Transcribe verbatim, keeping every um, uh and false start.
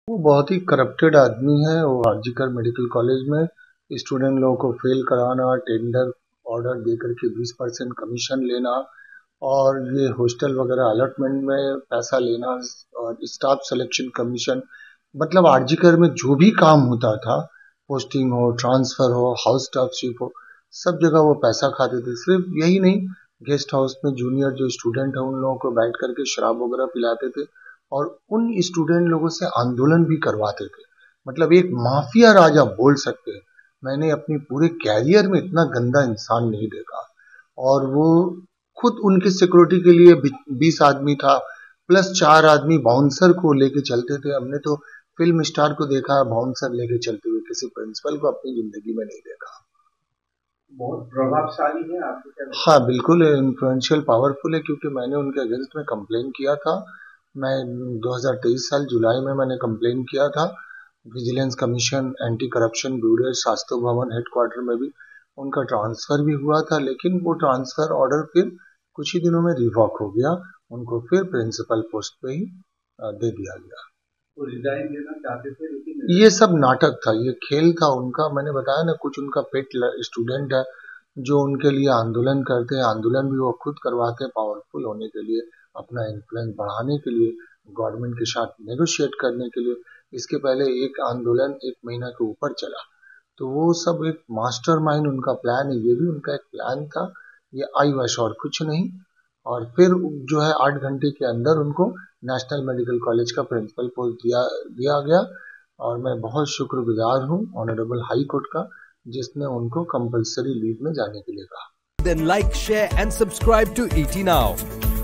वो बहुत ही करप्टेड आदमी है। वो आरजीकर मेडिकल कॉलेज में स्टूडेंट लोगों को फेल कराना, टेंडर ऑर्डर दे करके बीस परसेंट कमीशन लेना और ये हॉस्टल वगैरह अलॉटमेंट में पैसा लेना और स्टाफ सिलेक्शन कमीशन, मतलब आरजीकर में जो भी काम होता था, पोस्टिंग हो, ट्रांसफर हो, हाउस स्टाफशिप हो, सब जगह वो पैसा खाते थे। सिर्फ यही नहीं, गेस्ट हाउस में जूनियर जो स्टूडेंट है उन लोगों को बैठ करके शराब वगैरह पिलाते थे और उन स्टूडेंट लोगों से आंदोलन भी करवाते थे। मतलब एक माफिया राजा बोल सकते हैं। मैंने अपनी पूरे कैरियर में इतना गंदा इंसान नहीं देखा। और वो खुद उनके सिक्योरिटी के लिए बीस आदमी था, प्लस चार आदमी बाउंसर को लेके चलते थे। हमने तो फिल्म स्टार को देखा है बाउंसर लेके चलते हुए, किसी प्रिंसिपल को अपनी जिंदगी में नहीं देखा। बहुत प्रभावशाली है आपको क्या लगता है? हाँ बिल्कुल इन्फ्लुएंशियल पावरफुल है, क्योंकि मैंने उनके अगेंस्ट में कंप्लेन किया था। मैं दो हज़ार तेईस साल जुलाई में मैंने कंप्लेन किया था vigilance commission, anti corruption bureau, Shastri Bhavan headquarter में भी उनका ट्रांसफर भी हुआ था, लेकिन वो ट्रांसफर ऑर्डर फिर कुछ ही दिनों में रिवॉक हो गया। उनको फिर प्रिंसिपल पोस्ट पे ही दे दिया गया। वो रिजाइन देना चाहते थे लेकिन ये सब नाटक था, ये खेल था उनका। मैंने बताया ना, कुछ उनका पेट स्टूडेंट है जो उनके लिए आंदोलन करते हैं। आंदोलन भी वो खुद करवाते हैं पावरफुल होने के लिए, अपना इन्फ्लुएंस बढ़ाने के लिए, गवर्नमेंट के साथ नेगोशिएट करने के लिए। इसके पहले एक आंदोलन एक महीना के ऊपर चला, तो वो सब एक मास्टरमाइंड उनका प्लान है। ये भी उनका एक प्लान था, ये आई वश और कुछ नहीं। और फिर जो है आठ घंटे के अंदर उनको नेशनल मेडिकल कॉलेज का प्रिंसिपल पोस्ट दिया दिया गया। और मैं बहुत शुक्रगुजार हूँ ऑनरेबल हाई कोर्ट का, जिसने उनको कंपलसरी लीव में जाने के लिए कहा। Then like, share and subscribe to E T Now.